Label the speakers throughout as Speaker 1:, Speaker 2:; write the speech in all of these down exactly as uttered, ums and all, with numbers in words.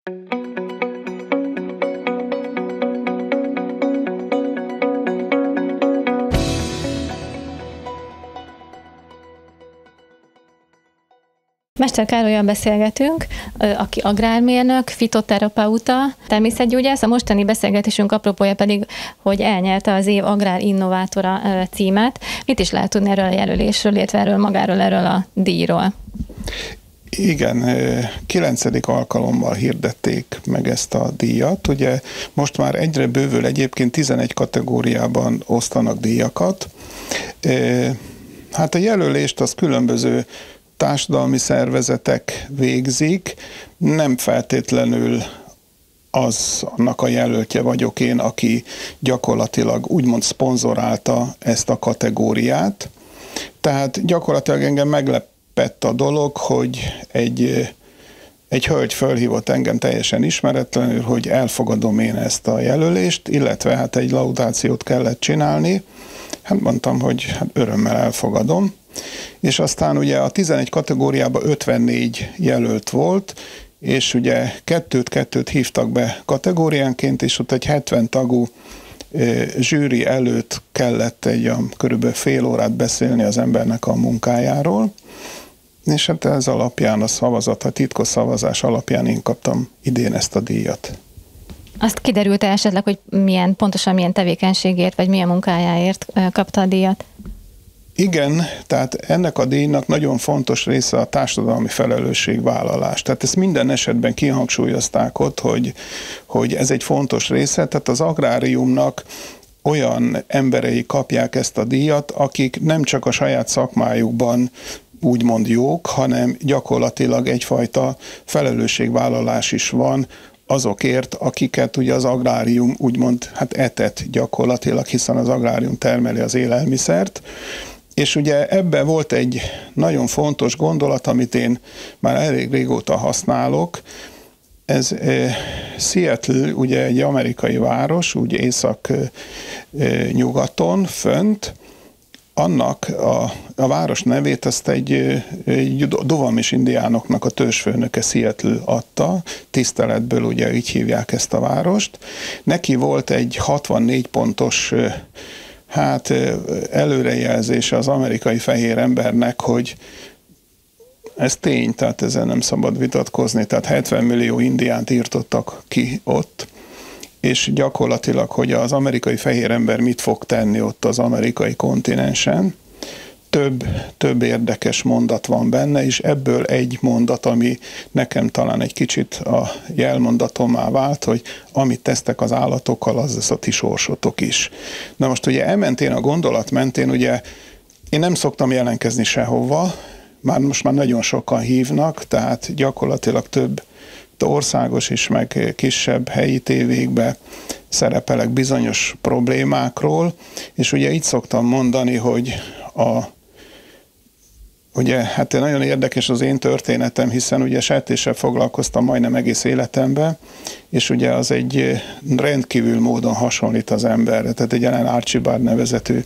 Speaker 1: Mester Károllyal beszélgetünk, aki agrármérnök, fitoterapeuta, természetgyógyász. A mostani beszélgetésünk apropója pedig, hogy elnyerte az év agrár innovátora címet. Mit is lehet tudni erről a jelölésről, illetve erről magáról, erről a díjról?
Speaker 2: Igen, kilencedik alkalommal hirdették meg ezt a díjat. Ugye most már egyre bővül, egyébként tizenegy kategóriában osztanak díjakat. Hát a jelölést az különböző társadalmi szervezetek végzik, nem feltétlenül az annak a jelöltje vagyok én, aki gyakorlatilag úgymond szponzorálta ezt a kategóriát. Tehát gyakorlatilag engem meglepett a dolog, hogy egy, egy hölgy fölhívott engem teljesen ismeretlenül, hogy elfogadom én ezt a jelölést, illetve hát egy laudációt kellett csinálni. Hát mondtam, hogy hát örömmel elfogadom. És aztán ugye a tizenegy kategóriában ötvennégy jelölt volt, és ugye kettőt-kettőt hívtak be kategóriánként, és ott egy hetven tagú e, zsűri előtt kellett egy a, körülbelül fél órát beszélni az embernek a munkájáról, és hát ez alapján a szavazat, a titkos szavazás alapján én kaptam idén ezt a díjat.
Speaker 1: Azt kiderült-e esetleg, hogy milyen, pontosan milyen tevékenységért, vagy milyen munkájáért kapta a díjat?
Speaker 2: Igen, tehát ennek a díjnak nagyon fontos része a társadalmi felelősségvállalás. Tehát ezt minden esetben kihangsúlyozták ott, hogy, hogy ez egy fontos része. Tehát az agráriumnak olyan emberei kapják ezt a díjat, akik nem csak a saját szakmájukban úgymond jók, hanem gyakorlatilag egyfajta felelősségvállalás is van azokért, akiket ugye az agrárium úgymond hát etet gyakorlatilag, hiszen az agrárium termeli az élelmiszert. És ugye ebben volt egy nagyon fontos gondolat, amit én már elég régóta használok. Ez eh, Seattle, ugye egy amerikai város, úgy észak-nyugaton, fönt. Annak a, a város nevét ezt egy, egy Duwamish indiánoknak a törzsfőnöke Seattle adta, tiszteletből ugye így hívják ezt a várost. Neki volt egy hatvannégy pontos hát előrejelzése az amerikai fehér embernek, hogy ez tény, tehát ezzel nem szabad vitatkozni, tehát hetven millió indiánt írtottak ki ott, és gyakorlatilag, hogy az amerikai fehér ember mit fog tenni ott az amerikai kontinensen. Több, több érdekes mondat van benne, és ebből egy mondat, ami nekem talán egy kicsit a jelmondatommá vált, hogy amit tesztek az állatokkal, az lesz a ti sorsotok is. Na most ugye elmentén, a gondolat mentén, ugye én nem szoktam jelentkezni sehova, már most már nagyon sokan hívnak, tehát gyakorlatilag több országos is, meg kisebb helyi tévékbe szerepelek bizonyos problémákról, és ugye így szoktam mondani, hogy a Ugye, hát nagyon érdekes az én történetem, hiszen ugye sertéssel foglalkoztam majdnem egész életemben, és ugye az egy rendkívül módon hasonlít az emberre. Tehát egy Allen Archibald nevezetű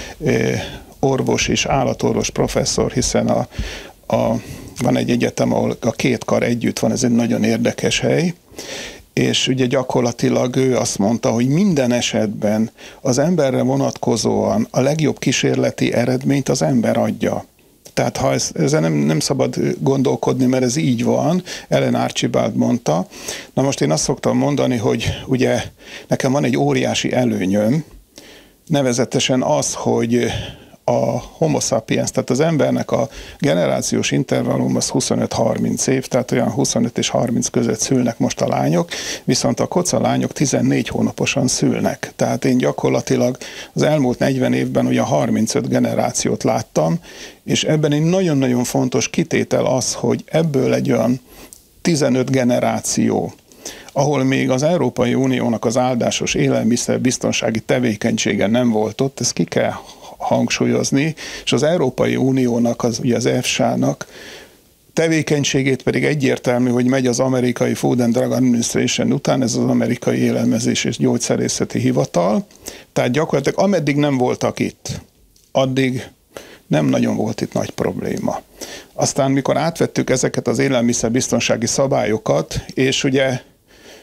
Speaker 2: orvos és állatorvos professzor, hiszen a, a, van egy egyetem, ahol a két kar együtt van, ez egy nagyon érdekes hely, és ugye gyakorlatilag ő azt mondta, hogy minden esetben az emberre vonatkozóan a legjobb kísérleti eredményt az ember adja. Tehát ha ez, ezzel nem, nem szabad gondolkodni, mert ez így van, Allen Archibald mondta. Na most én azt szoktam mondani, hogy ugye nekem van egy óriási előnyöm, nevezetesen az, hogy a homo sapiens, tehát az embernek a generációs intervallum az huszonöt-harminc év, tehát olyan huszonöt és harminc között szülnek most a lányok, viszont a koca lányok tizennégy hónaposan szülnek. Tehát én gyakorlatilag az elmúlt negyven évben ugye harmincöt generációt láttam, és ebben egy nagyon-nagyon fontos kitétel az, hogy ebből egy olyan tizenöt generáció, ahol még az Európai Uniónak az áldásos élelmiszerbiztonsági tevékenysége nem volt ott, ezt ki kell hangsúlyozni, és az Európai Uniónak, az, ugye az E F S A-nak tevékenységét pedig egyértelmű, hogy megy az amerikai Food and Drug Administration után, ez az amerikai élelmezés és gyógyszerészeti hivatal, tehát gyakorlatilag ameddig nem voltak itt, addig nem nagyon volt itt nagy probléma. Aztán mikor átvettük ezeket az élelmiszerbiztonsági szabályokat, és ugye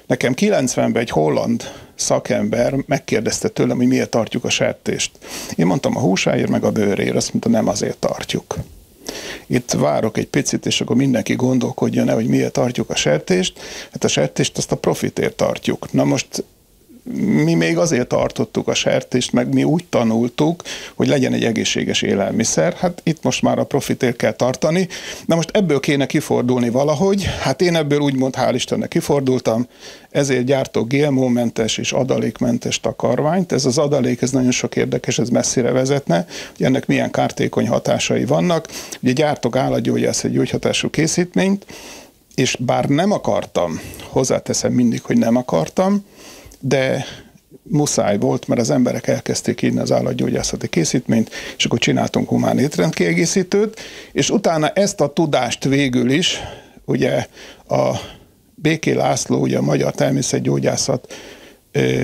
Speaker 2: Nekem kilencvenben egy holland szakember megkérdezte tőlem, hogy miért tartjuk a sertést. Én mondtam, a húsáért, meg a bőrért, azt mondta, nem azért tartjuk. Itt várok egy picit, és akkor mindenki gondolkodjon el, hogy miért tartjuk a sertést. Hát a sertést azt a profitért tartjuk. Na most mi még azért tartottuk a sertést, meg mi úgy tanultuk, hogy legyen egy egészséges élelmiszer. Hát itt most már a profitért kell tartani. Na most ebből kéne kifordulni valahogy. Hát én ebből úgymond hál' Istennek kifordultam, ezért gyártok gé em o-mentes és adalékmentes takarmányt. Ez az adalék, ez nagyon sok érdekes, ez messzire vezetne, hogy ennek milyen kártékony hatásai vannak. Ugye gyártok állatgyógyászati gyógyhatású készítményt, és bár nem akartam, hozzáteszem mindig, hogy nem akartam, de muszáj volt, mert az emberek elkezdték írni az állatgyógyászati készítményt, és akkor csináltunk humán étrendkiegészítőt, és utána ezt a tudást végül is, ugye a Békés László, ugye a magyar természetgyógyászat ö,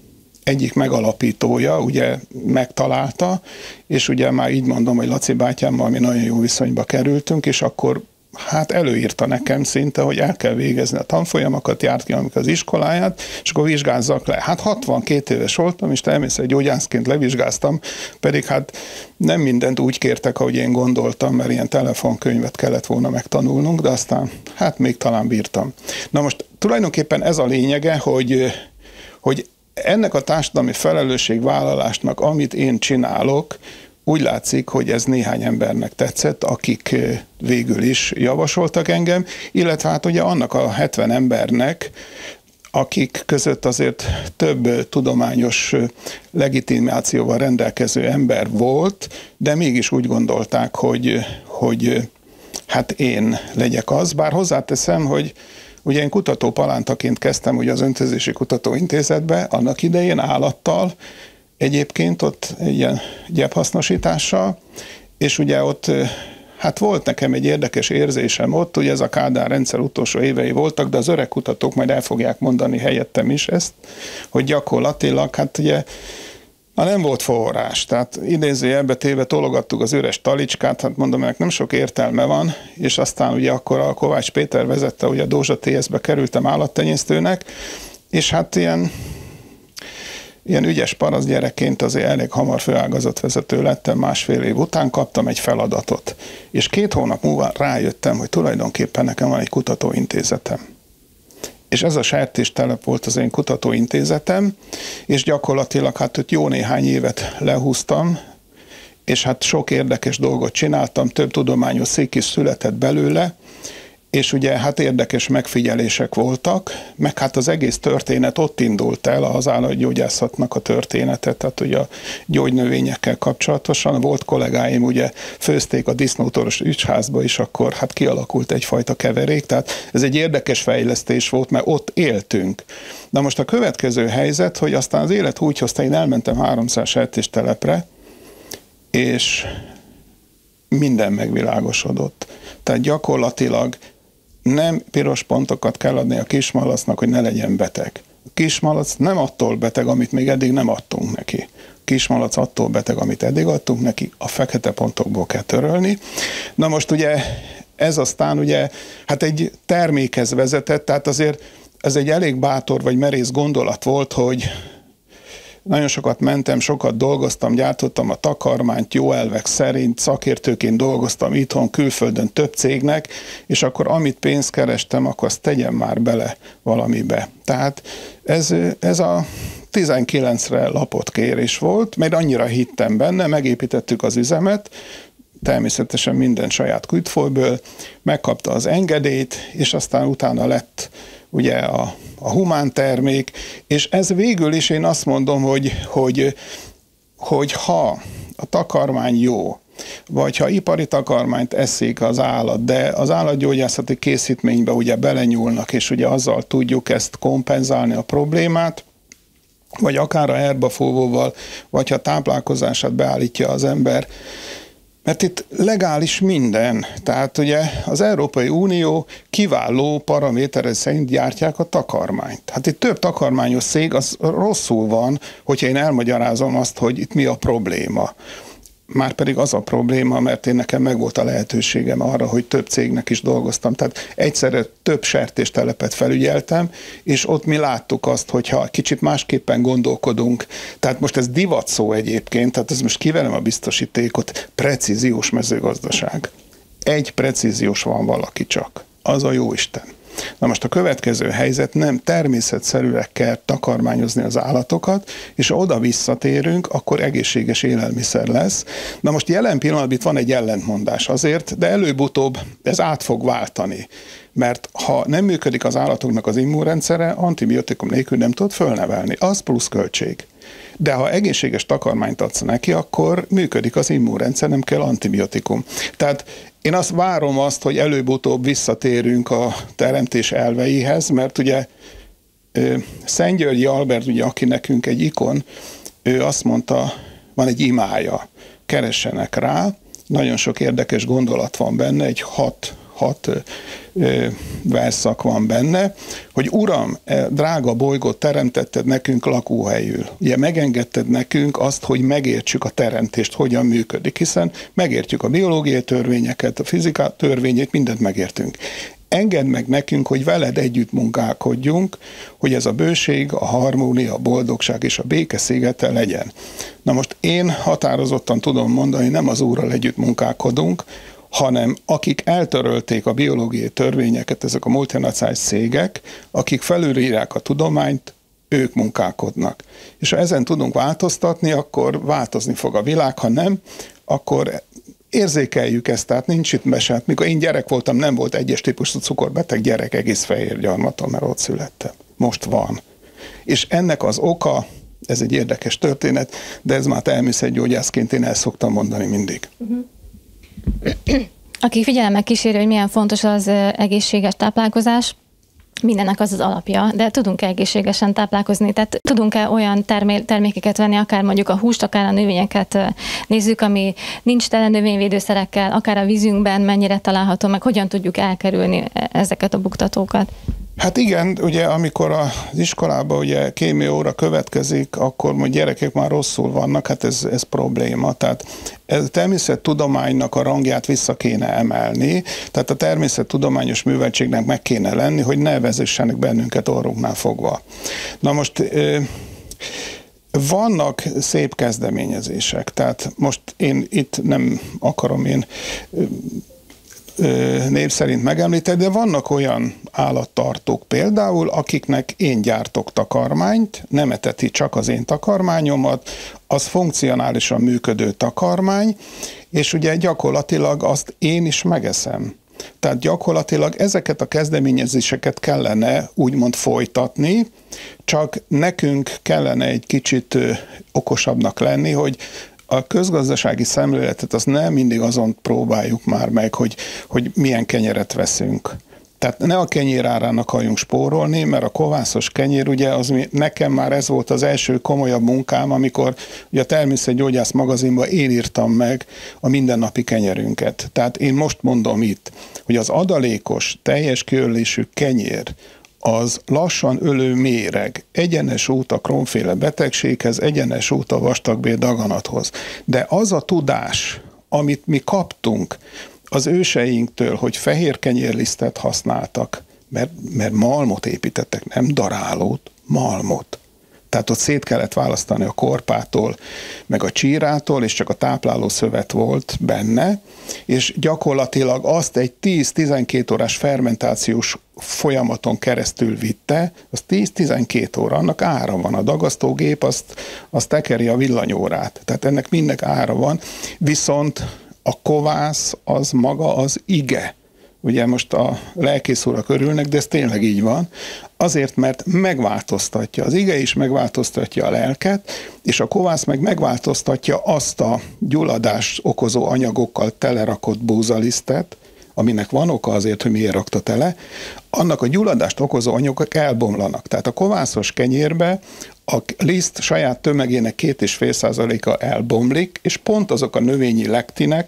Speaker 2: egyik megalapítója, ugye megtalálta, és ugye már így mondom, hogy Laci bátyámmal mi nagyon jó viszonyba kerültünk, és akkor hát előírta nekem szinte, hogy el kell végezni a tanfolyamokat, járt ki amikor az iskoláját, és akkor vizsgázzak le. Hát hatvankét éves voltam, és természetgyógyászként levizsgáztam, pedig hát nem mindent úgy kértek, ahogy én gondoltam, mert ilyen telefonkönyvet kellett volna megtanulnunk, de aztán hát még talán bírtam. Na most tulajdonképpen ez a lényege, hogy, hogy ennek a társadalmi felelősségvállalásnak, amit én csinálok, úgy látszik, hogy ez néhány embernek tetszett, akik végül is javasoltak engem, illetve hát ugye annak a hetven embernek, akik között azért több tudományos legitimációval rendelkező ember volt, de mégis úgy gondolták, hogy, hogy hát én legyek az. Bár hozzáteszem, hogy ugye én kutató palántaként kezdtem ugye az Öntözési Kutatóintézetbe, annak idején állattal, egyébként ott egy ilyen gyepphasznosítással, és ugye ott hát volt nekem egy érdekes érzésem ott, ugye ez a Kádár rendszer utolsó évei voltak, de az öreg kutatók majd el fogják mondani helyettem is ezt, hogy gyakorlatilag hát ugye na nem volt forrás, tehát idézőjelbe téve tologattuk az üres talicskát, hát mondom, ennek nem sok értelme van, és aztán ugye akkor a Kovács Péter vezette, ugye a Dózsa té es-be kerültem állattenyésztőnek, és hát ilyen Ilyen ügyes parasz gyerekként azért elég hamar főágazatvezető lettem, másfél év után kaptam egy feladatot. És két hónap múlva rájöttem, hogy tulajdonképpen nekem van egy kutatóintézetem. És ez a sertéstelep volt az én kutatóintézetem, és gyakorlatilag hát ott jó néhány évet lehúztam, és hát sok érdekes dolgot csináltam, több tudományos szék is született belőle, és ugye hát érdekes megfigyelések voltak, meg hát az egész történet ott indult el, az állatgyógyászatnak a története, tehát ugye a gyógynövényekkel kapcsolatosan. Volt kollégáim, ugye főzték a disznótoros ügyházba is, akkor hát kialakult egyfajta keverék, tehát ez egy érdekes fejlesztés volt, mert ott éltünk. Na most a következő helyzet, hogy aztán az élet úgy hozta, én elmentem háromszáz sertéstelepre, és minden megvilágosodott. Tehát gyakorlatilag nem piros pontokat kell adni a kismalacnak, hogy ne legyen beteg. A kismalac nem attól beteg, amit még eddig nem adtunk neki. A kismalac attól beteg, amit eddig adtunk neki, a fekete pontokból kell törölni. Na most ugye ez aztán ugye hát egy termékhez vezetett, tehát azért ez egy elég bátor vagy merész gondolat volt, hogy nagyon sokat mentem, sokat dolgoztam, gyártottam a takarmányt jó elvek szerint, szakértőként dolgoztam itthon, külföldön több cégnek, és akkor amit pénzt kerestem, akkor azt tegyem már bele valamibe. Tehát ez, ez a tizenkilencre lapott kérés volt, mert annyira hittem benne, megépítettük az üzemet, természetesen minden saját kütfolyből, megkapta az engedélyt, és aztán utána lett ugye a, a humán termék, és ez végül is én azt mondom, hogy, hogy, hogy ha a takarmány jó, vagy ha ipari takarmányt eszik az állat, de az állatgyógyászati készítménybe ugye belenyúlnak, és ugye azzal tudjuk ezt kompenzálni a problémát, vagy akár a herbafúvóval, vagy ha táplálkozását beállítja az ember, mert itt legális minden. Tehát ugye az Európai Unió kiváló paramétere szerint gyártják a takarmányt. Hát itt több takarmányos cég, az rosszul van, hogyha én elmagyarázom azt, hogy itt mi a probléma. Már pedig az a probléma, mert én nekem megvolt a lehetőségem arra, hogy több cégnek is dolgoztam. Tehát egyszerre több sertéstelepet felügyeltem, és ott mi láttuk azt, hogyha kicsit másképpen gondolkodunk. Tehát most ez divat szó egyébként, tehát ez most kiverem a biztosítékot, precíziós mezőgazdaság. Egy precíziós van valaki csak, az a jóisten. Na most a következő helyzet, nem természetszerűen kell takarmányozni az állatokat, és ha oda visszatérünk, akkor egészséges élelmiszer lesz. Na most jelen pillanatban itt van egy ellentmondás azért, de előbb-utóbb ez át fog váltani. Mert ha nem működik az állatoknak az immunrendszere, antibiotikum nélkül nem tud fölnevelni. Az plusz költség. De ha egészséges takarmányt adsz neki, akkor működik az immunrendszer, nem kell antibiotikum. Tehát én azt várom azt, hogy előbb-utóbb visszatérünk a teremtés elveihez, mert ugye Szentgyörgyi Albert, ugye, aki nekünk egy ikon, ő azt mondta, van egy imája, keressenek rá, nagyon sok érdekes gondolat van benne, egy hat hat ö, versszak van benne, hogy Uram, drága bolygót teremtetted nekünk lakóhelyül. Ugye megengedted nekünk azt, hogy megértsük a teremtést, hogyan működik, hiszen megértjük a biológiai törvényeket, a fizika törvényét, mindent megértünk. Engedd meg nekünk, hogy veled együtt munkálkodjunk, hogy ez a bőség, a harmónia, a boldogság és a béke szigete legyen. Na most én határozottan tudom mondani, nem az Úrral együtt munkálkodunk, hanem akik eltörölték a biológiai törvényeket, ezek a multinacionális cégek, akik felülírják a tudományt, ők munkálkodnak. És ha ezen tudunk változtatni, akkor változni fog a világ, ha nem, akkor érzékeljük ezt, tehát nincs itt mese. Mikor én gyerek voltam, nem volt egyes típusú cukorbeteg gyerek, egész fehér gyarmaton, mert ott születtem. Most van. És ennek az oka, ez egy érdekes történet, de ez már természetgyógyászként én el szoktam mondani mindig. Uh-huh.
Speaker 1: Aki figyelemmel kíséri, hogy milyen fontos az egészséges táplálkozás, mindennek az az alapja, de tudunk-e egészségesen táplálkozni? Tehát tudunk-e olyan termé- termékeket venni, akár mondjuk a húst, akár a növényeket nézzük, ami nincs tele növényvédőszerekkel, akár a vízünkben mennyire található, meg hogyan tudjuk elkerülni ezeket a buktatókat?
Speaker 2: Hát igen, ugye amikor az iskolában ugye kémia óra következik, akkor a gyerekek már rosszul vannak, hát ez, ez probléma. Tehát ez természettudománynak a rangját vissza kéne emelni, tehát a természettudományos műveltségnek meg kéne lenni, hogy ne vezessenek bennünket orrunknál fogva. Na most vannak szép kezdeményezések, tehát most én itt nem akarom én név szerint megemlíteni, de vannak olyan állattartók például, akiknek én gyártok takarmányt, nem eteti csak az én takarmányomat, az funkcionálisan működő takarmány, és ugye gyakorlatilag azt én is megeszem. Tehát gyakorlatilag ezeket a kezdeményezéseket kellene úgymond folytatni, csak nekünk kellene egy kicsit okosabbnak lenni, hogy a közgazdasági szemléletet az nem mindig azon próbáljuk már meg, hogy, hogy milyen kenyeret veszünk. Tehát ne a kenyér árán akarjunk spórolni, mert a kovászos kenyér, ugye az, nekem már ez volt az első komolyabb munkám, amikor ugye a Természetgyógyász magazinban én írtam meg a mindennapi kenyerünket. Tehát én most mondom itt, hogy az adalékos, teljes kiörlésű kenyér, az lassan ölő méreg, egyenes út a Crohn-féle betegséghez, egyenes út a vastagbél daganathoz. De az a tudás, amit mi kaptunk az őseinktől, hogy fehér kenyérlisztet használtak, mert, mert malmot építettek, nem darálót, malmot. Tehát ott szét kellett választani a korpától, meg a csírától, és csak a tápláló szövet volt benne, és gyakorlatilag azt egy tíz-tizenkét órás fermentációs folyamaton keresztül vitte, az tíz-tizenkét óra, annak ára van. A dagasztógép azt, azt tekeri a villanyórát, tehát ennek mindnek ára van, viszont a kovász az maga az ige. Ugye most a lelkész urak örülnek, de ez tényleg így van. Azért, mert megváltoztatja. Az ige is megváltoztatja a lelket, és a kovász meg megváltoztatja azt a gyulladást okozó anyagokkal telerakott búzalisztet, aminek van oka azért, hogy miért rakta tele, annak a gyulladást okozó anyagok elbomlanak. Tehát a kovászos kenyérbe a liszt saját tömegének két és fél százaléka elbomlik, és pont azok a növényi lektinek,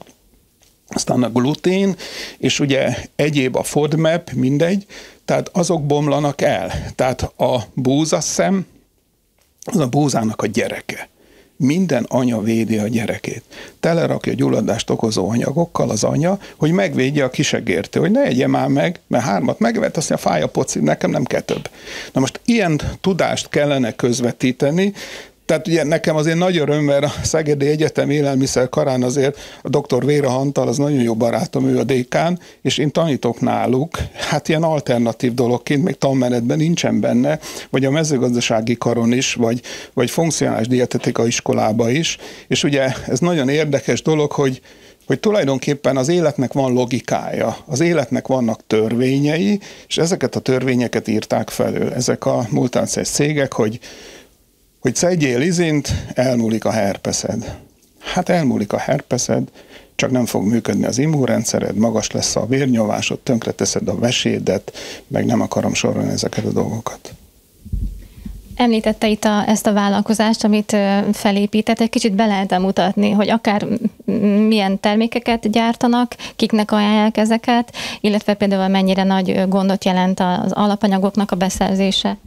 Speaker 2: aztán a glutén, és ugye egyéb a FODMAP, mindegy, tehát azok bomlanak el. Tehát a búzaszem, az a búzának a gyereke. minden anya védi a gyerekét. Telerakja gyulladást okozó anyagokkal az anya, hogy megvédje a kisegértő, hogy ne egye már meg, mert hármat megevett, azt mondja, fáj a poci, nekem nem kell több. Na most ilyen tudást kellene közvetíteni, tehát ugye nekem azért nagy öröm, mert a Szegedi Egyetem élelmiszer karán azért a doktor Véra Antal, az nagyon jó barátom, ő a dékán, és én tanítok náluk, hát ilyen alternatív dologként, még tanmenetben nincsen benne, vagy a mezőgazdasági karon is, vagy, vagy funkcionális dietetika iskolába is, és ugye ez nagyon érdekes dolog, hogy hogy tulajdonképpen az életnek van logikája, az életnek vannak törvényei, és ezeket a törvényeket írták felül. Ezek a multinacionális cégek, hogy hogy szedjél izint, elmúlik a herpeszed. Hát elmúlik a herpeszed, csak nem fog működni az immunrendszered, magas lesz a vérnyomásod, tönkreteszed a vesédet, meg nem akarom sorolni ezeket a dolgokat.
Speaker 1: Említette itt a, ezt a vállalkozást, amit felépített, egy kicsit be lehet mutatni, hogy akár milyen termékeket gyártanak, kiknek ajánlják ezeket, illetve például mennyire nagy gondot jelent az alapanyagoknak a beszerzése?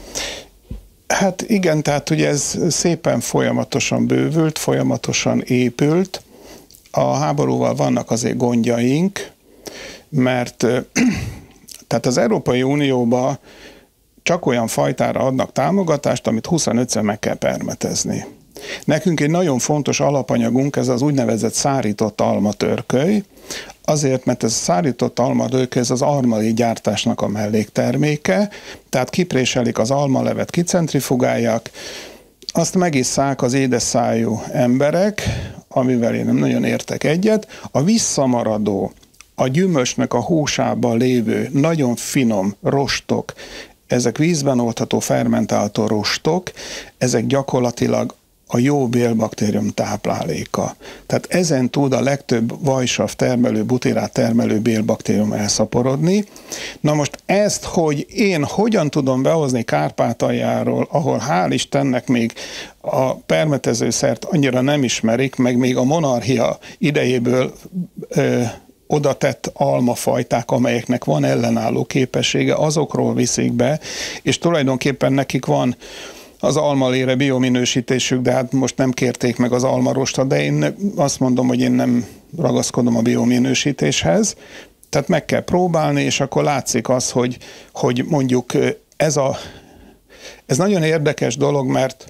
Speaker 2: Hát igen, tehát ugye ez szépen folyamatosan bővült, folyamatosan épült. A háborúval vannak azért gondjaink, mert tehát az Európai Unióba csak olyan fajtára adnak támogatást, amit huszonötször meg kell permetezni. Nekünk egy nagyon fontos alapanyagunk, ez az úgynevezett szárított almatörköly, azért, mert ez a szárított almatörköly, ez az almali gyártásnak a mellékterméke, tehát kipréselik az almalevet, kicentrifugálják, azt megisszák az édesszájú emberek, amivel én nem nagyon értek egyet, a visszamaradó, a gyümölcsnek a húsában lévő nagyon finom rostok, ezek vízben oldható fermentáltó rostok, ezek gyakorlatilag a jó bélbaktérium tápláléka. Tehát ezen tud a legtöbb vajsav termelő, butirát termelő bélbaktérium elszaporodni. Na most ezt, hogy én hogyan tudom behozni Kárpátaljáról, ahol hál' Istennek még a permetezőszert annyira nem ismerik, meg még a monarchia idejéből ö, oda tett almafajták, amelyeknek van ellenálló képessége, azokról viszik be, és tulajdonképpen nekik van az almalére biominősítésük, de hát most nem kérték meg az almarostot, de én azt mondom, hogy én nem ragaszkodom a biominősítéshez, tehát meg kell próbálni, és akkor látszik az, hogy, hogy mondjuk ez a, ez nagyon érdekes dolog, mert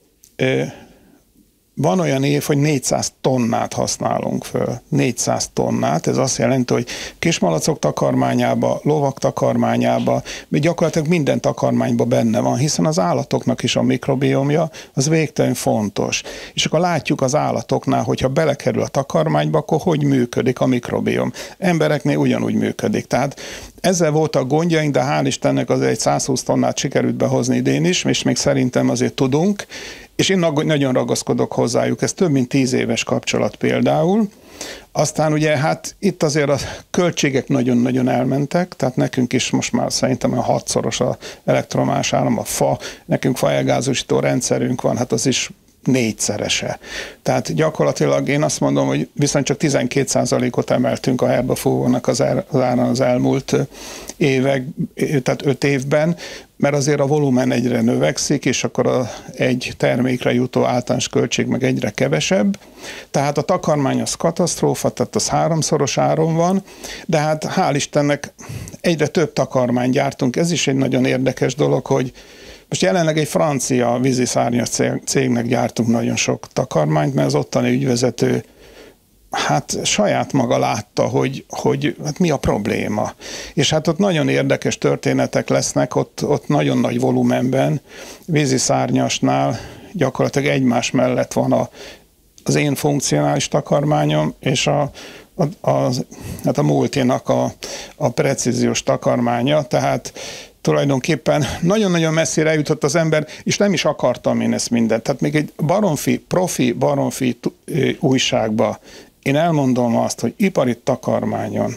Speaker 2: van olyan év, hogy négyszáz tonnát használunk föl. négyszáz tonnát, ez azt jelenti, hogy kismalacok takarmányába, lovak takarmányába, még gyakorlatilag minden takarmányban benne van, hiszen az állatoknak is a mikrobiomja az végtelenül fontos. És akkor látjuk az állatoknál, hogyha belekerül a takarmányba, akkor hogy működik a mikrobiom. Embereknél ugyanúgy működik. Tehát ezzel voltak gondjaink, de hál' Istennek azért egy százhúsz tonnát sikerült behozni idén is, és még szerintem azért tudunk, és én nagyon ragaszkodok hozzájuk, ez több mint tíz éves kapcsolat például. Aztán ugye hát itt azért a költségek nagyon-nagyon elmentek, tehát nekünk is most már szerintem a hatszoros az elektromás áram, a fa, nekünk faelgázosító rendszerünk van, hát az is négyszerese. Tehát gyakorlatilag én azt mondom, hogy viszont csak tizenkét százalékot emeltünk a herbafúvónak az áron az elmúlt évek, tehát öt évben, mert azért a volumen egyre növekszik, és akkor a, egy termékre jutó általános költség meg egyre kevesebb. Tehát a takarmány az katasztrófa, tehát az háromszoros áron van, de hát hál' Istennek egyre több takarmány gyártunk. Ez is egy nagyon érdekes dolog, hogy most jelenleg egy francia víziszárnyas cégnek gyártunk nagyon sok takarmányt, mert az ottani ügyvezető hát saját maga látta, hogy, hogy hát mi a probléma. És hát ott nagyon érdekes történetek lesznek, ott, ott nagyon nagy volumenben, víziszárnyasnál gyakorlatilag egymás mellett van a, az én funkcionális takarmányom, és a, a, a, hát a multinak a, a precíziós takarmánya, tehát tulajdonképpen nagyon-nagyon messzire eljutott az ember, és nem is akartam én ezt mindent. Tehát még egy baromfi, profi baromfi újságba én elmondom azt, hogy ipari takarmányon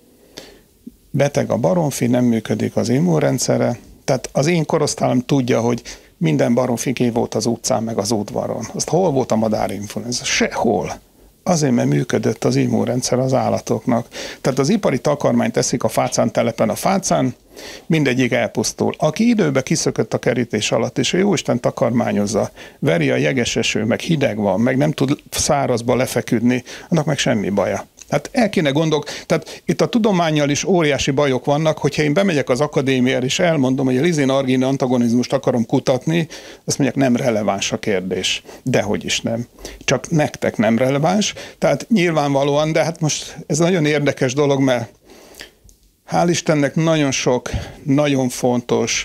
Speaker 2: beteg a baromfi, nem működik az immunrendszere, tehát az én korosztályom tudja, hogy minden baromfi volt az utcán, meg az udvaron. Azt hol volt a madárinfluenza? Sehol. Azért, mert működött az immunrendszer az állatoknak. Tehát az ipari takarmányt teszik a fácán telepen a fácán, mindegyik elpusztul. Aki időben kiszökött a kerítés alatt, és a jóisten takarmányozza, veri a jeges eső, meg hideg van, meg nem tud szárazba lefeküdni, annak meg semmi baja. Hát el kéne gondolk, tehát itt a tudománnyal is óriási bajok vannak, hogyha én bemegyek az akadémiára, és elmondom, hogy a lizin-argin antagonizmust akarom kutatni, azt mondják, nem releváns a kérdés. Dehogy is nem. Csak nektek nem releváns. Tehát nyilvánvalóan, de hát most ez nagyon érdekes dolog, mert hál' Istennek nagyon sok, nagyon fontos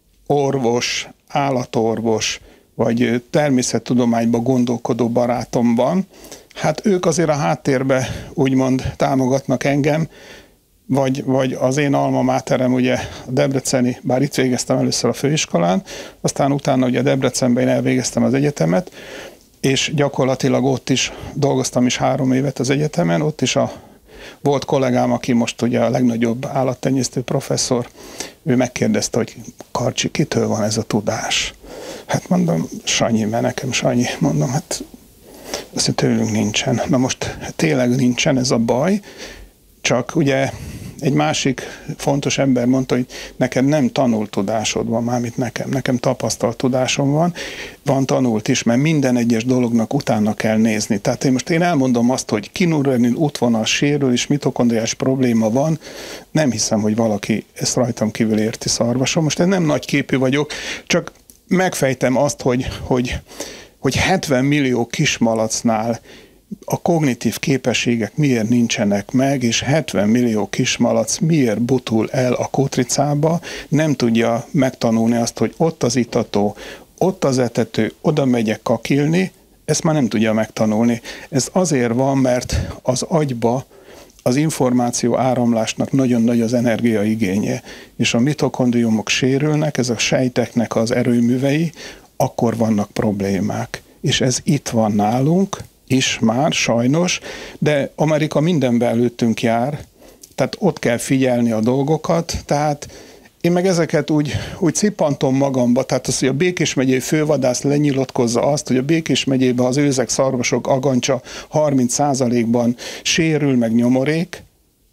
Speaker 2: orvos, állatorvos, vagy természettudományban gondolkodó barátom van. Hát ők azért a háttérbe úgymond támogatnak engem, vagy, vagy az én alma máterem, ugye a debreceni, bár itt végeztem először a főiskolán, aztán utána ugye Debrecenben elvégeztem az egyetemet, és gyakorlatilag ott is dolgoztam is három évet az egyetemen, ott is a volt kollégám, aki most ugye a legnagyobb állattenyésztő professzor, ő megkérdezte, hogy Karcsi, kitől van ez a tudás? Hát mondom, Sanyi, mert nekem Sanyi. Mondom, hát azt mondja, tőlünk nincsen. Na most tényleg nincsen, ez a baj, csak ugye egy másik fontos ember mondta, hogy neked nem tanult tudásod van, mármint nekem, nekem tapasztalt tudásom van, van tanult is, mert minden egyes dolognak utána kell nézni. Tehát én most én elmondom azt, hogy kinurenin útvonal sérül, és mitokondriás probléma van, nem hiszem, hogy valaki ezt rajtam kívül érti, szarvasom. Most én nem nagy képű vagyok, csak megfejtem azt, hogy, hogy, hogy hetven millió kismalacnál a kognitív képességek miért nincsenek meg, és hetven millió kismalac miért butul el a kótricába, nem tudja megtanulni azt, hogy ott az itató, ott az etető, oda megyek kakilni, ezt már nem tudja megtanulni. Ez azért van, mert az agyba az információ áramlásnak nagyon nagy az energiaigénye, és a mitokondriumok sérülnek, ez a sejteknek az erőművei, akkor vannak problémák. És ez itt van nálunk, is már, sajnos, de Amerika mindenben előttünk jár, tehát ott kell figyelni a dolgokat, tehát én meg ezeket úgy, úgy cippantom magamba, tehát az, hogy a Békés megyei fővadász lenyilatkozza azt, hogy a Békés megyében az őzek, szarvasok agancsa harminc százalékban sérül, meg nyomorék,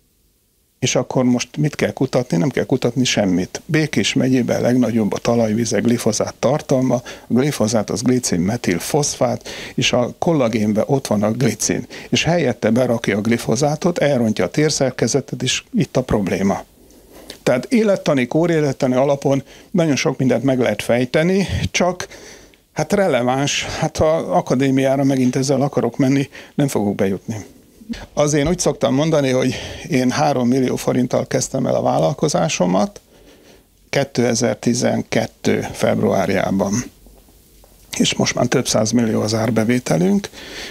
Speaker 2: és akkor most mit kell kutatni? Nem kell kutatni semmit. Békés megyében legnagyobb a talajvize glifozát tartalma, a glifozát az glicin-metil-foszfát, és a kollagénben ott van a glicin. És helyette berakja a glifozátot, elrontja a térszerkezetet, és itt a probléma. Tehát élettani, kórélettani alapon nagyon sok mindent meg lehet fejteni, csak hát releváns, hát ha akadémiára megint ezzel akarok menni, nem fogok bejutni. Az én úgy szoktam mondani, hogy én három millió forinttal kezdtem el a vállalkozásomat kétezer-tizenkettő februárjában. És most már több száz millió az árbevételünk,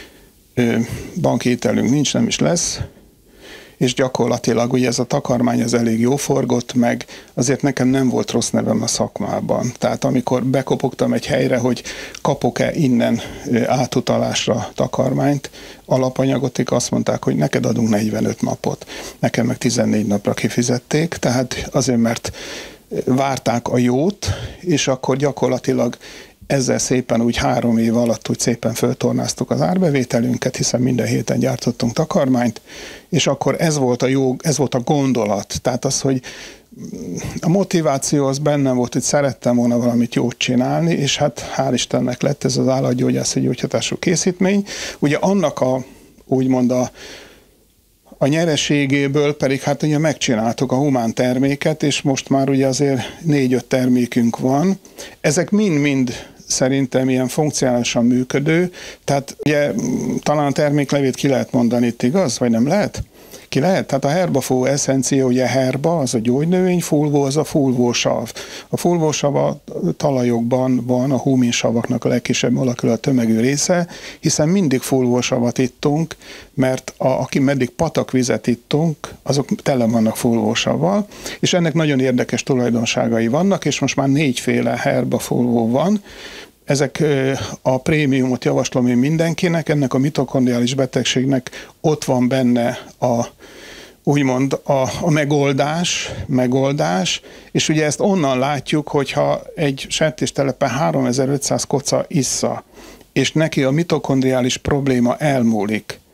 Speaker 2: banki hitelünk nincs, nem is lesz, és gyakorlatilag ugye ez a takarmány az elég jó forgott, meg azért nekem nem volt rossz nevem a szakmában. Tehát amikor bekopogtam egy helyre, hogy kapok-e innen átutalásra takarmányt, alapanyagot, azt mondták, hogy neked adunk negyvenöt napot. Nekem meg tizennégy napra kifizették, tehát azért, mert várták a jót, és akkor gyakorlatilag ezzel szépen úgy három év alatt úgy szépen föltornáztuk az árbevételünket, hiszen minden héten gyártottunk takarmányt, és akkor ez volt a jó, ez volt a gondolat. Tehát az, hogy a motiváció az bennem volt, hogy szerettem volna valamit jót csinálni, és hát hál' Istennek lett ez az állatgyógyászati gyógyhatású készítmény. Ugye annak a, úgymond a A nyereségéből pedig hát ugye megcsináltuk a humán terméket, és most már ugye azért négy-öt termékünk van. Ezek mind-mind szerintem ilyen funkcionálisan működő, tehát ugye talán a terméklevét ki lehet mondani itt, igaz? Vagy nem lehet? Ki lehet? Tehát a herbafó eszencia, ugye herba, az a gyógynövény, fulvó, az a fulvósav. A fulvósav a talajokban van a huminsavaknak a legkisebb molekula tömegű része, hiszen mindig fulvósavat ittunk, mert a, aki meddig patakvizet ittunk, azok tele vannak fulvósavval, és ennek nagyon érdekes tulajdonságai vannak, és most már négyféle herbafulvó van. Ezek a prémiumot javaslom én mindenkinek, ennek a mitokondriális betegségnek ott van benne a úgymond a, a megoldás, megoldás, és ugye ezt onnan látjuk, hogyha egy sertéstelepen háromezer-ötszáz koca issza, és neki a mitokondriális probléma elmúlik,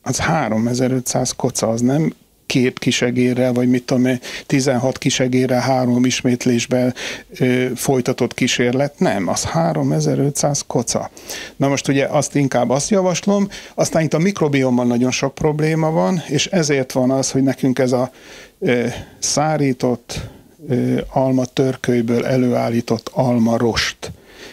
Speaker 2: az háromezer-ötszáz koca, az nem két kisegérrel, vagy mit tudom én, tizenhat kisegérrel, három ismétlésben ö, folytatott kísérlet, nem, az háromezer-ötszáz koca. Na most ugye azt inkább azt javaslom, aztán itt a mikrobiommal nagyon sok probléma van, és ezért van az, hogy nekünk ez a ö, szárított ö, alma törkölyből előállított alma rost,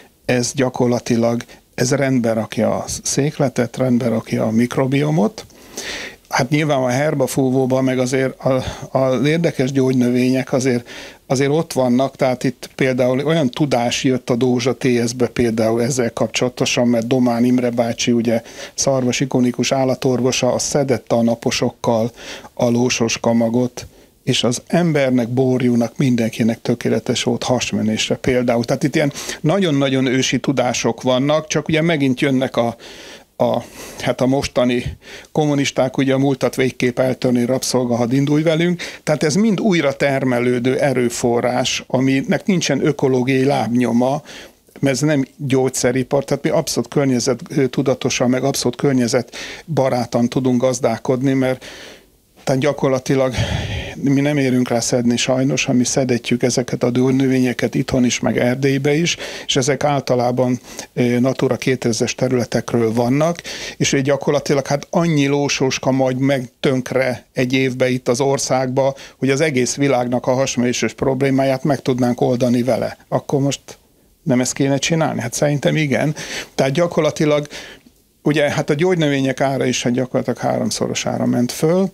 Speaker 2: ez gyakorlatilag, ez rendbe rakja a székletet, rendbe rakja a mikrobiomot. Hát nyilván a herbafúvóban meg azért a, az érdekes gyógynövények azért, azért ott vannak, tehát itt például olyan tudás jött a Dózsa té es-be például ezzel kapcsolatosan, mert Domán Imre bácsi, ugye szarvas ikonikus állatorvosa, az szedette a naposokkal a lósos kamagot, és az embernek, borjúnak, mindenkinek tökéletes volt hasmenésre például. Tehát itt ilyen nagyon-nagyon ősi tudások vannak, csak ugye megint jönnek a A, hát a mostani kommunisták ugye a múltat végképp eltörni, rabszolgahad indulj velünk, tehát ez mind újra termelődő erőforrás, aminek nincsen ökológiai lábnyoma, mert ez nem gyógyszeripar, tehát mi abszolút környezettudatosan, meg abszolút környezetbarátan tudunk gazdálkodni, mert tehát gyakorlatilag mi nem érünk rá szedni sajnos, ha mi szedetjük ezeket a növényeket itthon is, meg Erdélybe is, és ezek általában Natura kétezres területekről vannak, és gyakorlatilag hát annyi lósóska majd meg tönkre egy évbe itt az országba, hogy az egész világnak a hasmenéses problémáját meg tudnánk oldani vele. Akkor most nem ezt kéne csinálni? Hát szerintem igen. Tehát gyakorlatilag ugye hát a gyógynövények ára is hát gyakorlatilag háromszorosára ment föl.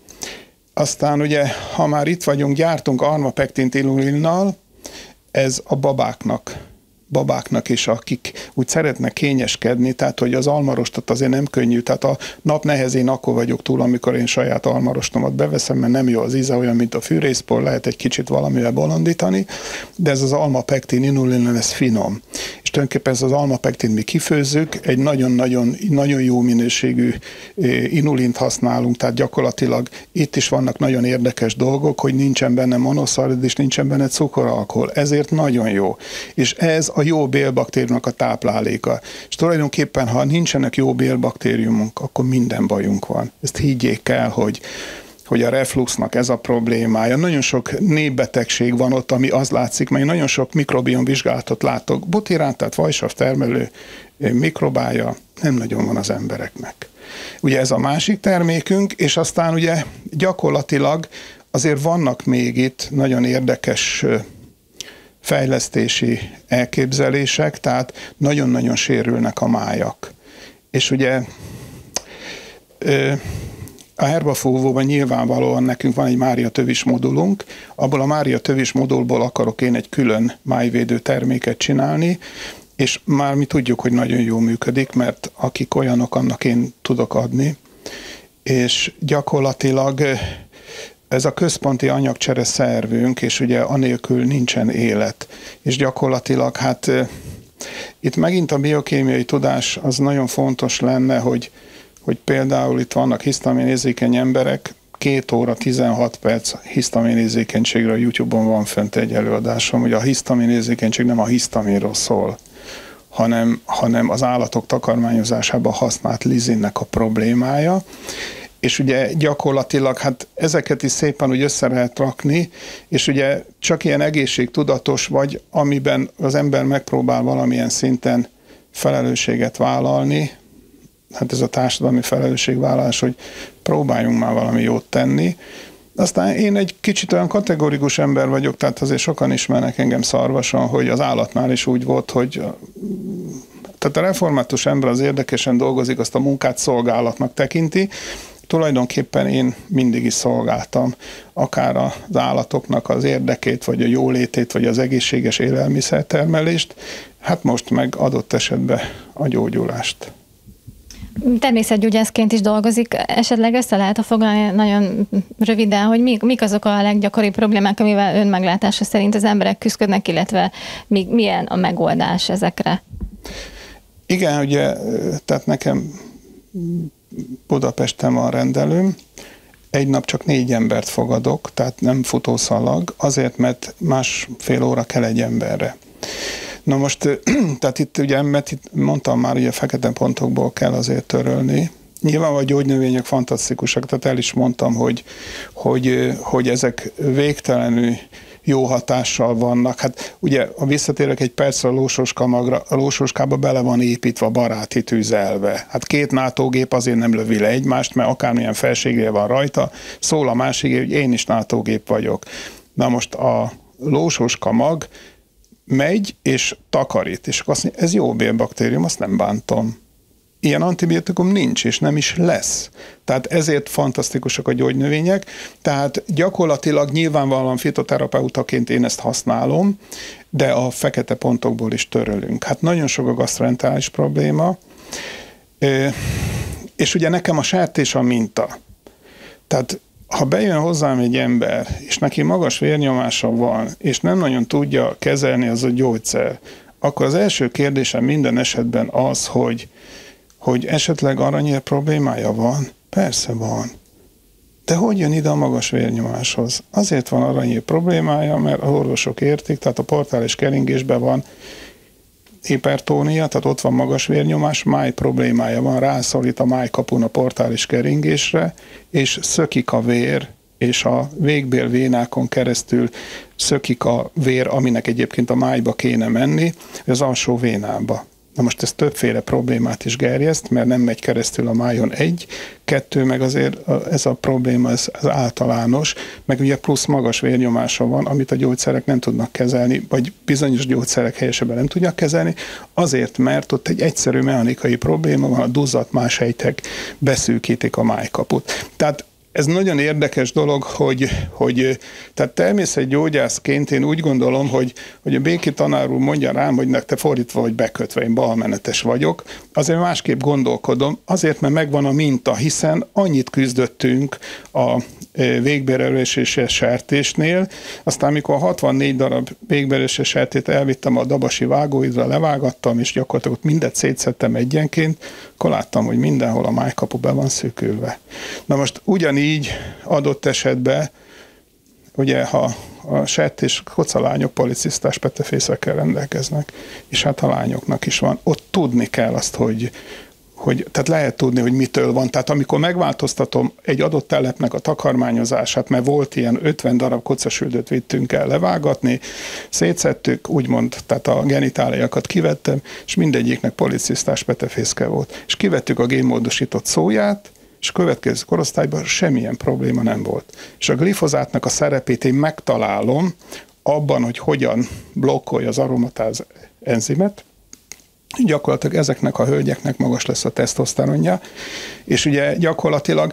Speaker 2: Aztán ugye, ha már itt vagyunk, gyártunk almapektint inulinnal, ez a babáknak, babáknak is, akik úgy szeretnek kényeskedni, tehát hogy az almarostot azért nem könnyű, tehát a nap nehezén akkor vagyok túl, amikor én saját almarostomat beveszem, mert nem jó az íze, olyan, mint a fűrészpor, lehet egy kicsit valamivel bolondítani, de ez az almapektin inulinnal, ez finom. És tulajdonképpen ez az almapektin mi kifőzzük, egy nagyon-nagyon nagyon jó minőségű inulint használunk, tehát gyakorlatilag itt is vannak nagyon érdekes dolgok, hogy nincsen benne monoszarid, és nincsen benne cukoralkohol. Ezért nagyon jó. És ez a jó bélbaktériumnak a tápláléka. És tulajdonképpen, ha nincsenek jó bélbaktériumunk, akkor minden bajunk van. Ezt higgyék el, hogy hogy a refluxnak ez a problémája. Nagyon sok népbetegség van ott, ami az látszik, mert nagyon sok mikrobiom vizsgálatot látok. Butirán, tehát vajsav termelő mikrobája nem nagyon van az embereknek. Ugye ez a másik termékünk, és aztán ugye gyakorlatilag azért vannak még itt nagyon érdekes fejlesztési elképzelések, tehát nagyon-nagyon sérülnek a májak. És ugye a herbafúvóban nyilvánvalóan nekünk van egy Mária tövis modulunk, abból a Mária tövis modulból akarok én egy külön májvédő terméket csinálni, és már mi tudjuk, hogy nagyon jól működik, mert akik olyanok, annak én tudok adni, és gyakorlatilag ez a központi anyagcsere szervünk, és ugye anélkül nincsen élet, és gyakorlatilag hát itt megint a biokémiai tudás az nagyon fontos lenne, hogy hogy például itt vannak hisztaminérzékeny emberek, két óra tizenhat perc hisztaminérzékenységre a YouTube-on van fönt egy előadásom, hogy a hisztaminérzékenység nem a hisztaminról szól, hanem, hanem az állatok takarmányozásában használt lizinnek a problémája, és ugye gyakorlatilag hát ezeket is szépen úgy össze lehet rakni, és ugye csak ilyen egészségtudatos vagy, amiben az ember megpróbál valamilyen szinten felelősséget vállalni, hát ez a társadalmi felelősségvállalás, hogy próbáljunk már valami jót tenni. Aztán én egy kicsit olyan kategorikus ember vagyok, tehát azért sokan ismernek engem szarvason, hogy az állatnál is úgy volt, hogy tehát a református ember az érdekesen dolgozik, azt a munkát szolgálatnak tekinti. Tulajdonképpen én mindig is szolgáltam, akár az állatoknak az érdekét, vagy a jólétét, vagy az egészséges élelmiszertermelést, hát most meg adott esetben a gyógyulást.
Speaker 1: Természetgyógyászként is dolgozik, esetleg össze lehet a foglalni nagyon röviden, hogy mik, mik azok a leggyakoribb problémák, amivel ön meglátása szerint az emberek küzdködnek, illetve mi, milyen a megoldás ezekre?
Speaker 2: Igen, ugye, tehát nekem Budapesten van rendelőm, egy nap csak négy embert fogadok, tehát nem futószalag, azért, mert másfél óra kell egy emberre. Na most, tehát itt ugye, mert itt mondtam már, hogy a fekete pontokból kell azért törölni. nyilván a gyógynövények fantasztikusak, tehát el is mondtam, hogy, hogy, hogy ezek végtelenül jó hatással vannak. Hát ugye, ha visszatérek egy percre a lósóskamagra, a lósóskába bele van építve a baráti tűzelve. Hát két NATO gép azért nem lövi le egymást, mert akármilyen felségre van rajta, szól a másik, hogy én is NATO gép vagyok. Na most a lósóskamag megy és takarít, és azt mondja, ez jó bélbaktérium, azt nem bántom. Ilyen antibiotikum nincs, és nem is lesz. Tehát ezért fantasztikusak a gyógynövények. Tehát gyakorlatilag nyilvánvalóan fitoterapeutaként én ezt használom, de a fekete pontokból is törölünk. Hát nagyon sok a gasztroenterális probléma, és ugye nekem a sertés a minta. Tehát ha bejön hozzám egy ember, és neki magas vérnyomása van, és nem nagyon tudja kezelni az a gyógyszer, akkor az első kérdésem minden esetben az, hogy hogy esetleg aranyér problémája van? Persze van. De hogy jön ide a magas vérnyomáshoz? Azért van aranyér problémája, mert a orvosok értik, tehát a portális keringésben van hipertónia, tehát ott van magas vérnyomás, máj problémája van, rászorít a májkapun a portális keringésre, és szökik a vér, és a végbélvénákon keresztül szökik a vér, aminek egyébként a májba kéne menni, az alsó vénába. Na most ez többféle problémát is gerjeszt, mert nem megy keresztül a májon egy, kettő, meg azért ez a probléma ez, ez általános, meg ugye plusz magas vérnyomása van, amit a gyógyszerek nem tudnak kezelni, vagy bizonyos gyógyszerek helyesebben nem tudják kezelni, azért, mert ott egy egyszerű mechanikai probléma van, a duzzadt máshelytek beszűkítik a májkaput. Tehát ez nagyon érdekes dolog, hogy, hogy tehát természetgyógyászként én úgy gondolom, hogy, hogy a Béki tanár úr mondja rám, hogy te fordítva vagy bekötve, én balmenetes vagyok, azért másképp gondolkodom, azért, mert megvan a minta, hiszen annyit küzdöttünk a végbélelőséses sertésnél, aztán amikor hatvannégy darab végbélelőséses sertét elvittem a dabasi vágóidra, levágattam, és gyakorlatilag ott mindet szétszedtem egyenként, akkor láttam, hogy mindenhol a májkapu be van szűkülve. Na most ugyanígy adott esetben, ugye, ha a sertés kocalányok policisztás petefészekkel rendelkeznek, és hát a lányoknak is van, ott tudni kell azt, hogy hogy, tehát lehet tudni, hogy mitől van. Tehát amikor megváltoztatom egy adott telepnek a takarmányozását, mert volt ilyen ötven darab kocasüldőt vittünk el levágatni, szétszedtük, úgymond, tehát a genitáliakat kivettem, és mindegyiknek policisztás petefészke volt. És kivettük a génmódosított szóját, és a következő korosztályban semmilyen probléma nem volt. És a glifozátnak a szerepét én megtalálom abban, hogy hogyan blokkolja az aromatáz enzimet, gyakorlatilag ezeknek a hölgyeknek magas lesz a tesztoszteronja, és ugye gyakorlatilag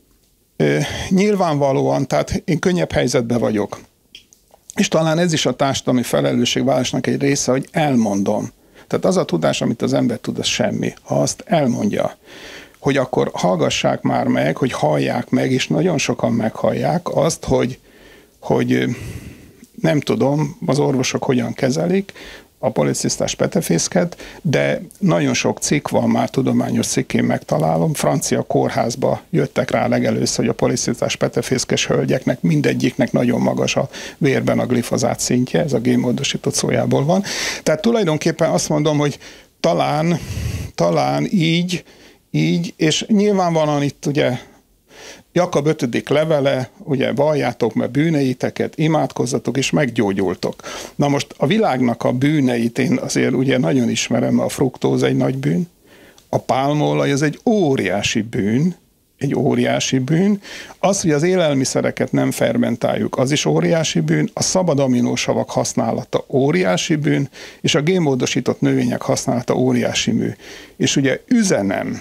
Speaker 2: ö, nyilvánvalóan, tehát én könnyebb helyzetben vagyok. És talán ez is a társadalmi felelősségvállalásnak egy része, hogy elmondom. Tehát az a tudás, amit az ember tud, az semmi. Ha azt elmondja, hogy akkor hallgassák már meg, hogy hallják meg, és nagyon sokan meghallják azt, hogy, hogy nem tudom, az orvosok hogyan kezelik a policisztás petefészket, de nagyon sok cikk van, már tudományos cikkén megtalálom. Francia kórházba jöttek rá legelőször, hogy a policisztás petefészkes hölgyeknek mindegyiknek nagyon magas a vérben a glifozát szintje, ez a génmódosított szójából van. Tehát tulajdonképpen azt mondom, hogy talán, talán így, így, és nyilvánvalóan itt ugye Jakab ötödik levele, ugye valljátok meg bűneiteket, imádkozzatok és meggyógyultok. Na most a világnak a bűneit én azért ugye nagyon ismerem, a fruktóz egy nagy bűn, a pálmaolaj az egy óriási bűn, egy óriási bűn, az, hogy az élelmiszereket nem fermentáljuk, az is óriási bűn, a szabad aminósavak használata óriási bűn, és a génmódosított növények használata óriási mű. És ugye üzenem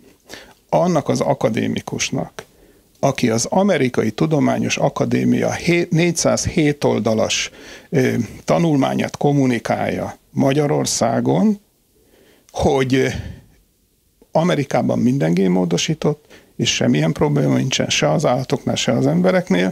Speaker 2: annak az akadémikusnak, aki az Amerikai Tudományos Akadémia négyszázhét oldalas ö, tanulmányát kommunikálja Magyarországon, hogy Amerikában minden génmódosított, és semmilyen probléma nincsen se az állatoknál, se az embereknél.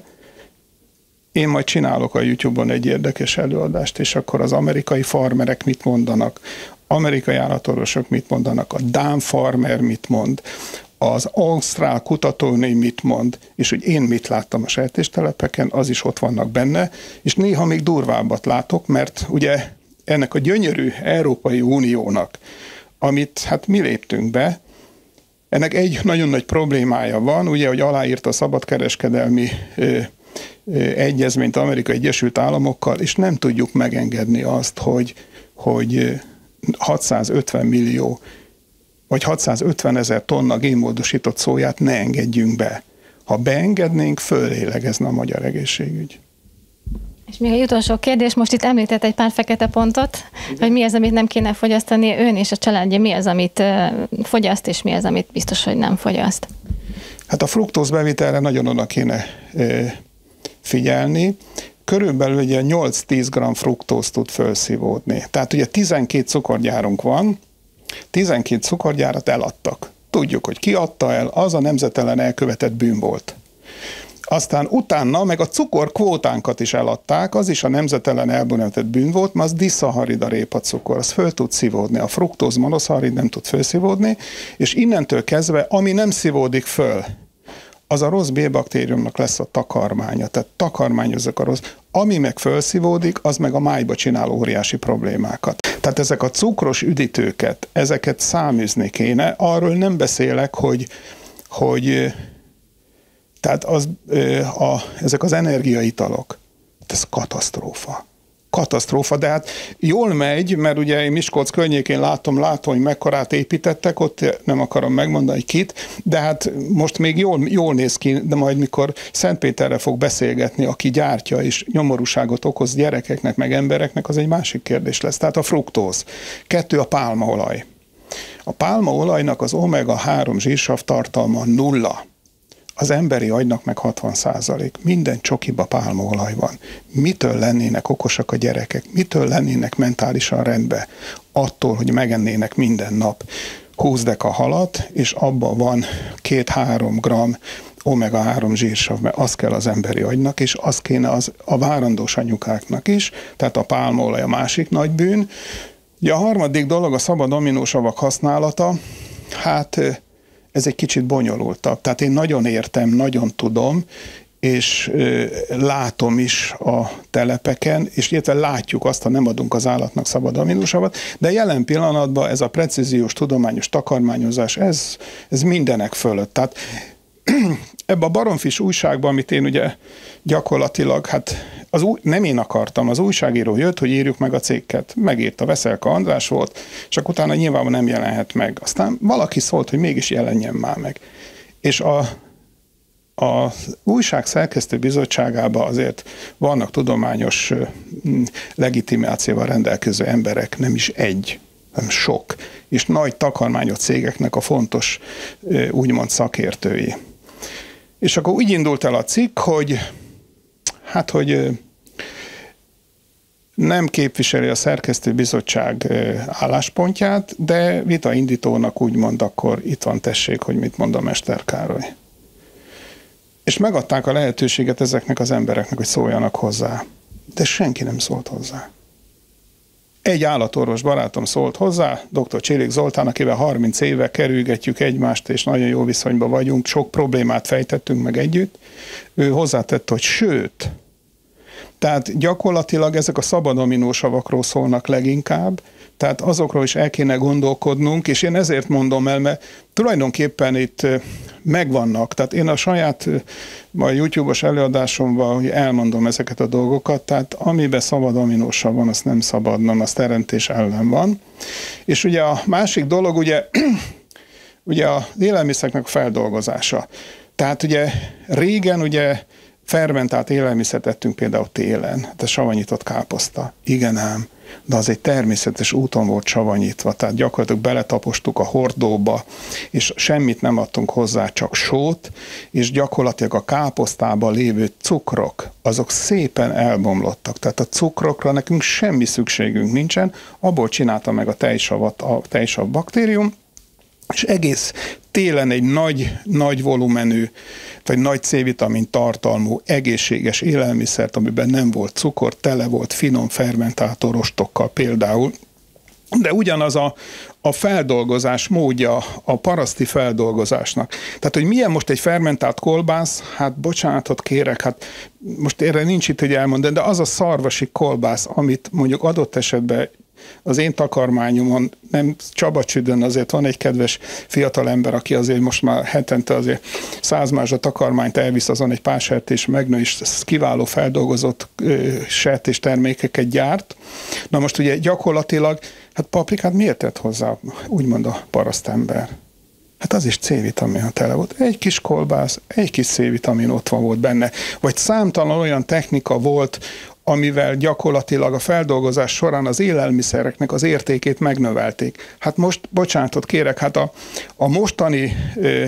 Speaker 2: Én majd csinálok a YouTube-on egy érdekes előadást, és akkor az amerikai farmerek mit mondanak, amerikai állatorvosok mit mondanak, a dán farmer mit mond, az ausztrál kutatónő mit mond, és hogy én mit láttam a sertéstelepeken, az is ott vannak benne, és néha még durvábbat látok, mert ugye ennek a gyönyörű Európai Uniónak, amit hát mi léptünk be, Ennek egy nagyon nagy problémája van, ugye, hogy aláírta a szabadkereskedelmi ö, ö, egyezményt Amerikai Egyesült Államokkal, és nem tudjuk megengedni azt, hogy, hogy hatszázötven millió vagy hatszázötven ezer tonna génmódosított szóját ne engedjünk be. Ha beengednénk, fölélegezne a magyar egészségügy.
Speaker 1: És még egy utolsó kérdés, most itt említett egy pár fekete pontot, igen, hogy mi az, amit nem kéne fogyasztani, ön és a családja mi az, amit fogyaszt, és mi az, amit biztos, hogy nem fogyaszt?
Speaker 2: Hát a fruktóz bevitelre nagyon oda kéne figyelni. Körülbelül ugye nyolc-tíz gramm fruktóz tud felszívódni. Tehát ugye tizenkét cukorgyárunk van, tizenkét cukorgyárat eladtak. Tudjuk, hogy ki adta el, az a nemzetellen elkövetett bűn volt. Aztán utána meg a cukorkvótánkat is eladták, az is a nemzetellen elkövetett bűn volt, mert az diszaharid a répacukor, az föl tud szívódni. A fruktóz monoszaharid nem tud fölszívódni, és innentől kezdve, ami nem szívódik föl, az a rossz B-baktériumnak lesz a takarmánya, tehát takarmányozzak a rossz. Ami meg fölszívódik, az meg a májba csinál óriási problémákat. Tehát ezek a cukros üdítőket, ezeket száműzni kéne, arról nem beszélek, hogy, hogy tehát az, a, ezek az energiaitalok, ez katasztrófa. Katasztrófa, de hát jól megy, mert ugye én Miskolc környékén látom, látom, hogy mekkorát építettek, ott nem akarom megmondani kit, de hát most még jól, jól néz ki, de majd mikor Szentpéterre fog beszélgetni, aki gyártja és nyomorúságot okoz gyerekeknek, meg embereknek, az egy másik kérdés lesz. Tehát a fruktóz. Kettő, a pálmaolaj. A pálmaolajnak az omega három zsírsav tartalma nulla. Az emberi agynak meg hatvan százalék. Minden csokiba pálmaolaj van. Mitől lennének okosak a gyerekek? Mitől lennének mentálisan rendben? Attól, hogy megennének minden nap húsz deka halat, és abban van két-három gramm omega három zsírsav, mert az kell az emberi agynak, és az kéne az, a várandós anyukáknak is, tehát a pálmaolaj a másik nagy bűn. Ugye a harmadik dolog a szabad aminósavak használata, hát ez egy kicsit bonyolultabb. Tehát én nagyon értem, nagyon tudom, és ö, látom is a telepeken, és illetve látjuk azt, ha nem adunk az állatnak szabad aminósavat, de jelen pillanatban ez a precíziós tudományos takarmányozás, ez, ez mindenek fölött. Tehát ebben a Baromfis újságban, amit én ugye gyakorlatilag, hát az új, nem én akartam, az újságíró jött, hogy írjuk meg a cikket. Megírta, Veszelka András volt, és akkor utána nyilván nem jelenhet meg. Aztán valaki szólt, hogy mégis jelenjen már meg. És a, a újság szerkesztő bizottságában azért vannak tudományos legitimációval rendelkező emberek, nem is egy, hanem sok, és nagy takarmányos cégeknek a fontos úgymond szakértői. És akkor úgy indult el a cikk, hogy hát, hogy nem képviseli a szerkesztőbizottság álláspontját, de vitaindítónak úgymond akkor itt van, tessék, hogy mit mond a Mester Károly. És megadták a lehetőséget ezeknek az embereknek, hogy szóljanak hozzá. De senki nem szólt hozzá. Egy állatorvos barátom szólt hozzá, dr. Csillik Zoltán, akivel harminc éve kerülgetjük egymást, és nagyon jó viszonyban vagyunk, sok problémát fejtettünk meg együtt. Ő hozzátette, hogy sőt, tehát gyakorlatilag ezek a szabad aminósavakról szólnak leginkább, tehát azokról is el kéne gondolkodnunk, és én ezért mondom el, mert tulajdonképpen itt megvannak, tehát én a saját a YouTube-os előadásomban hogy elmondom ezeket a dolgokat, tehát amiben szabad aminósav van, azt nem szabad, nem, az teremtés ellen van. És ugye a másik dolog, ugye, ugye az élelmiszereknek a feldolgozása. Tehát ugye régen ugye fermentált élelmiszert ettünk például télen, hát a savanyított káposzta. Igen ám, de az egy természetes úton volt savanyítva, tehát gyakorlatilag beletapostuk a hordóba, és semmit nem adtunk hozzá, csak sót, és gyakorlatilag a káposztában lévő cukrok, azok szépen elbomlottak. Tehát a cukrokra nekünk semmi szükségünk nincsen, abból csinálta meg a tejsavat a tejsav baktérium, és egész télen egy nagy, nagy volumenű, vagy nagy C-vitamin tartalmú, egészséges élelmiszert, amiben nem volt cukor, tele volt finom fermentált rostokkal például, de ugyanaz a, a feldolgozás módja, a paraszti feldolgozásnak. Tehát, hogy milyen most egy fermentált kolbász, hát bocsánatot kérek, hát most erre nincs itt, hogy elmondani, de az a szarvasi kolbász, amit mondjuk adott esetben Az én takarmányomon, nem Csabacsüdön azért van egy kedves fiatal ember, aki azért most már hetente azért száz mázsa takarmányt elvisz, azon egy pár sertés megnő, és kiváló feldolgozott sertés termékeket gyárt. Na most ugye gyakorlatilag, hát paprikát miért tett hozzá, úgymond a parasztember? Hát az is C-vitamin tele volt. Egy kis kolbász, egy kis C-vitamin ott van volt benne. Vagy számtalan olyan technika volt, amivel gyakorlatilag a feldolgozás során az élelmiszereknek az értékét megnövelték. Hát most, bocsánatot kérek, hát a, a mostani ö,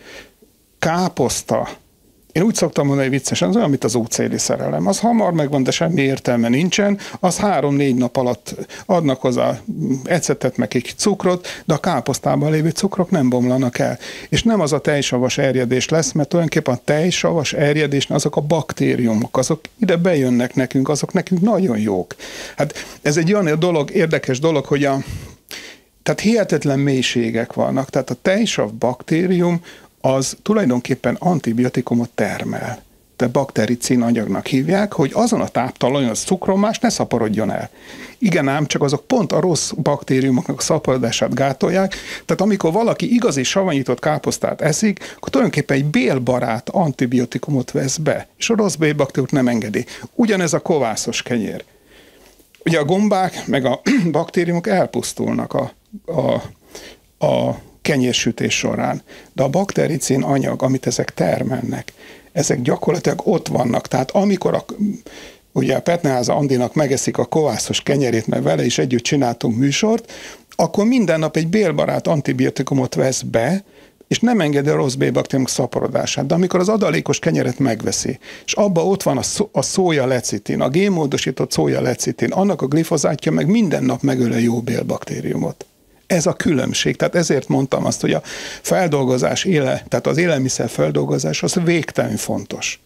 Speaker 2: káposzta, én úgy szoktam mondani viccesen, az olyan, mint az útszéli szerelem. Az hamar megvan, de semmi értelme nincsen. Az három-négy nap alatt adnak hozzá ecetet, meg egy cukrot, de a káposztában lévő cukrok nem bomlanak el. És nem az a tejsavas erjedés lesz, mert tulajdonképpen a tejsavas erjedésnél azok a baktériumok, azok ide bejönnek nekünk, azok nekünk nagyon jók. Hát ez egy olyan dolog, érdekes dolog, hogy a, tehát hihetetlen mélységek vannak. Tehát a tejsav baktérium az tulajdonképpen antibiotikumot termel. De baktericin anyagnak hívják, hogy azon a táptalajon az cukromás ne szaporodjon el. Igen ám, csak azok pont a rossz baktériumoknak a szaporodását gátolják, tehát amikor valaki igazi savanyított káposztát eszik, akkor tulajdonképpen egy bélbarát antibiotikumot vesz be, és a rossz bélbaktériumot nem engedi. Ugyanez a kovászos kenyér. Ugye a gombák meg a baktériumok elpusztulnak a, a, a kenyérsütés során. De a baktericin anyag, amit ezek termelnek, ezek gyakorlatilag ott vannak. Tehát amikor a, ugye a Petneháza Andinak megeszik a kovászos kenyerét, mert vele is együtt csináltunk műsort, akkor minden nap egy bélbarát antibiotikumot vesz be, és nem engedi a rossz B-baktériumok szaporodását. De amikor az adalékos kenyeret megveszi, és abban ott van a, szó, a szója lecitin, a génmódosított szója lecitin, annak a glifozátja meg minden nap megöl a jó bélbaktériumot. Ez a különbség. Tehát ezért mondtam azt, hogy a feldolgozás, éle, tehát az élelmiszer feldolgozás az végtelenül fontos.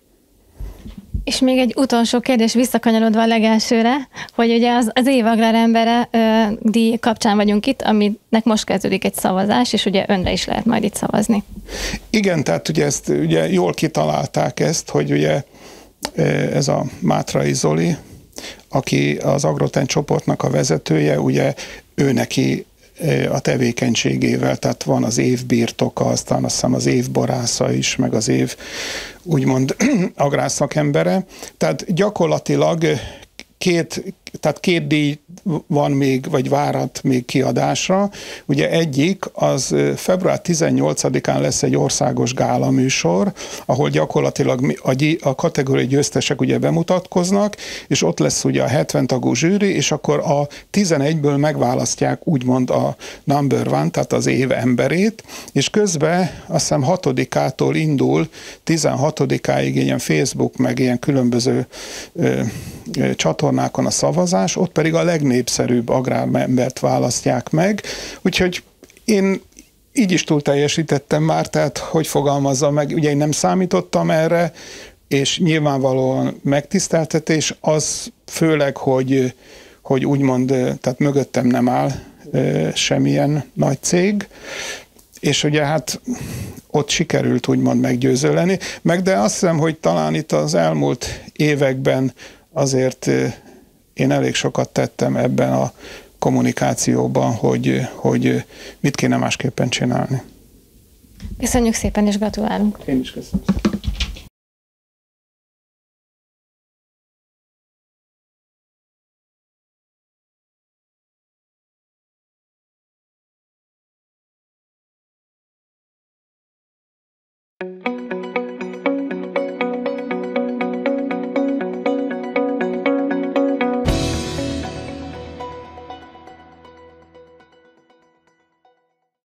Speaker 1: És még egy utolsó kérdés, visszakanyarodva a legelsőre, hogy ugye az, az év agrárembere ö, díj kapcsán vagyunk itt, aminek most kezdődik egy szavazás, és ugye önre is lehet majd itt szavazni.
Speaker 2: Igen, tehát ugye ezt ugye jól kitalálták ezt, hogy ugye ez a Mátrai Zoli, aki az Agroten csoportnak a vezetője, ugye ő neki a tevékenységével, tehát van az év birtoka, aztán azt hiszem az év borásza is, meg az év úgymond agrárszakembere. Tehát gyakorlatilag két, tehát két díj van még, vagy várat még kiadásra. Ugye egyik, az február tizennyolcadikán lesz egy országos gála műsor, ahol gyakorlatilag a kategóriai győztesek ugye bemutatkoznak, és ott lesz ugye a hetven tagú zsűri, és akkor a tizenegyből megválasztják úgymond a number one, tehát az év emberét, és közben azt hiszem hatodikától indul tizenhatodikáig ilyen Facebook, meg ilyen különböző ö, ö, csatornákon a szavazás, ott pedig a legnépszerűbb agrárembert választják meg, úgyhogy én így is túl teljesítettem már, tehát hogy fogalmazza meg, ugye én nem számítottam erre, és nyilvánvalóan megtiszteltetés, az főleg, hogy, hogy úgymond, tehát mögöttem nem áll e, semmilyen nagy cég, és ugye hát ott sikerült úgymond meggyőző lenni, meg de azt hiszem, hogy talán itt az elmúlt években azért én elég sokat tettem ebben a kommunikációban, hogy, hogy mit kéne másképpen csinálni.
Speaker 1: Köszönjük szépen, és gratulálunk.
Speaker 2: Én is köszönöm.
Speaker 3: Thank you.